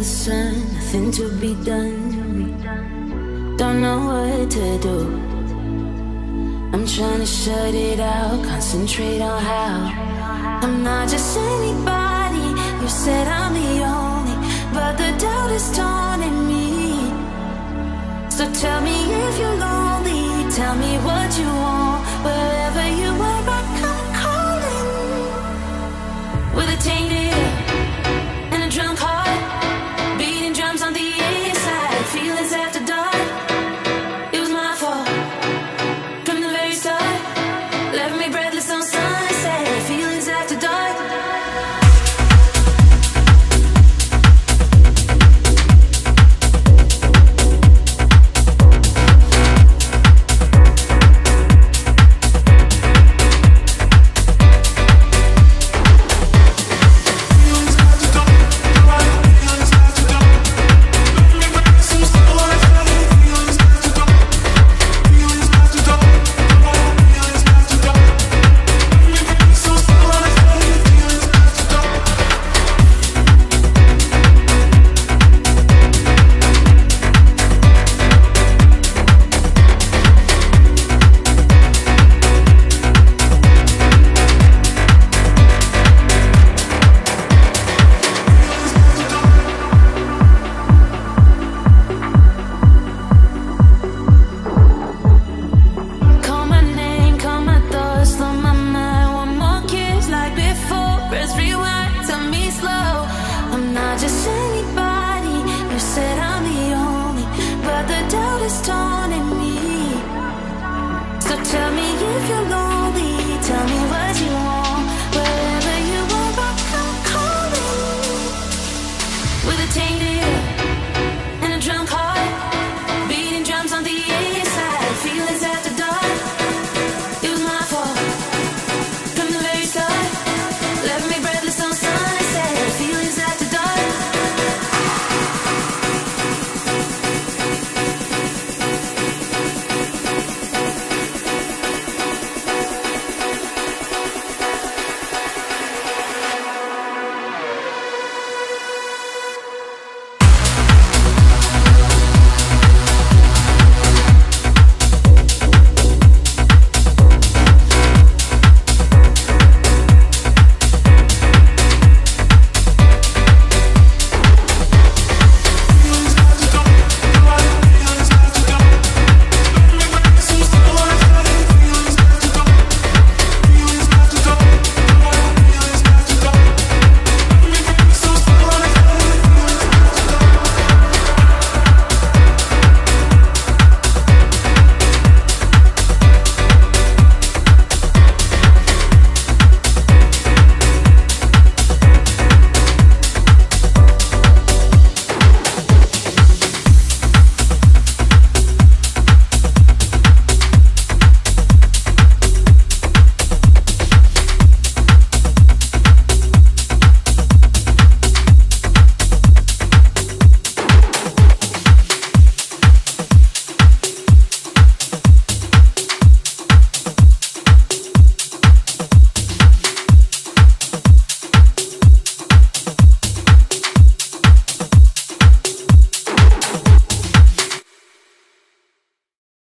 sun, nothing to be done. Don't know what to do. I'm trying to shut it out, concentrate on how. I'm not just anybody, you said I'm the only, but the doubt is taunting me. So tell me if you're lonely, tell me what you want, wherever you are right